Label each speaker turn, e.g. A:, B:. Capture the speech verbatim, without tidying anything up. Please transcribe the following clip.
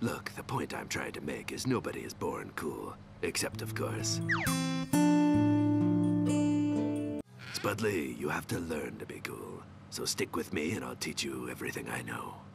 A: Look, the point I'm trying to make is nobody is born cool. Except, of course, Spudley, you have to learn to be cool. So stick with me and I'll teach you everything I know.